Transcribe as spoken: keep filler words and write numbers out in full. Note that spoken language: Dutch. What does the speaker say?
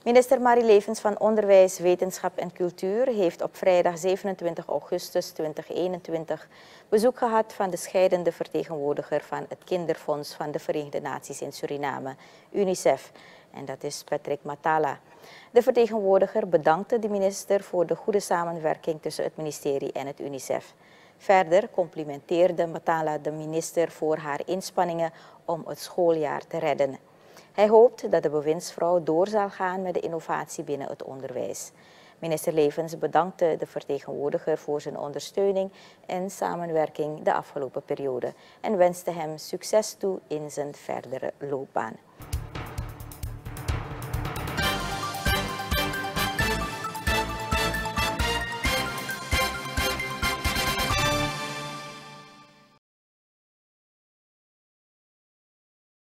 Minister Marie Levens van Onderwijs, Wetenschap en Cultuur heeft op vrijdag zevenentwintig augustus tweeduizend eenentwintig bezoek gehad van de scheidende vertegenwoordiger van het Kinderfonds van de Verenigde Naties in Suriname, UNICEF. En dat is Patrick Matala. De vertegenwoordiger bedankte de minister voor de goede samenwerking tussen het ministerie en het UNICEF. Verder complimenteerde Matala de minister voor haar inspanningen om het schooljaar te redden. Hij hoopt dat de bewindsvrouw door zal gaan met de innovatie binnen het onderwijs. Minister Levens bedankte de vertegenwoordiger voor zijn ondersteuning en samenwerking de afgelopen periode en wenste hem succes toe in zijn verdere loopbaan.